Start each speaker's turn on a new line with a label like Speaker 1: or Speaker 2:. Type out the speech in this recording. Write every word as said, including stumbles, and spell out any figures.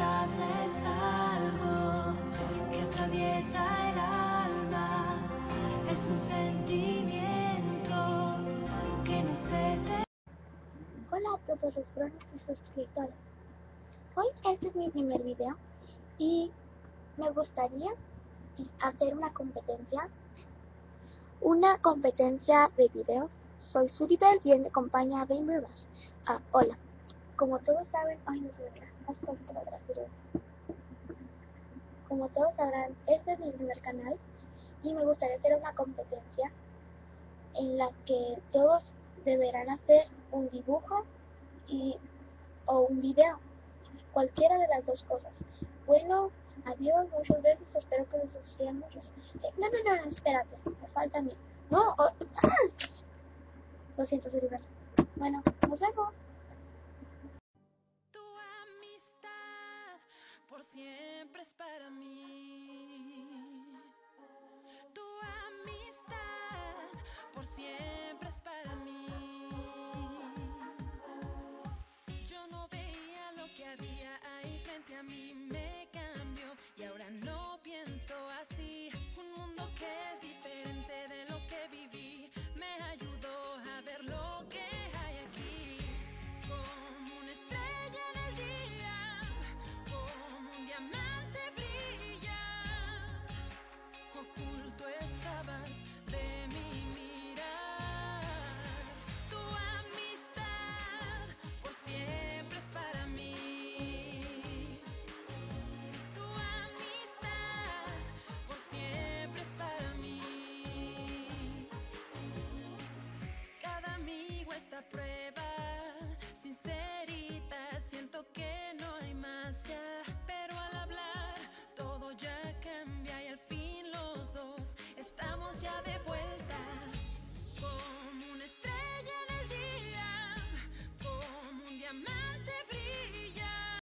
Speaker 1: amistad es algo que atraviesa el alma, es un sentimiento que no se te...
Speaker 2: Hola a todos los brones y suscriptores. Hoy este es mi primer video y me gustaría hacer una competencia, una competencia de videos. Soy Suribel y él me acompaña Rainbow Rush. Ah, hola. Como todos saben, ay no se verá, más poquito para atrás, como todos sabrán, este es mi primer canal y me gustaría hacer una competencia en la que todos deberán hacer un dibujo y o un video, cualquiera de las dos cosas. Bueno, adiós, muchos besos, espero que les gusten muchos. Eh, no, no, no, no, espérate, me falta a mí. No, oh, ¡ah! Lo siento, Suribel. Bueno, nos vemos.
Speaker 1: Tu amistad por siempre es para mí.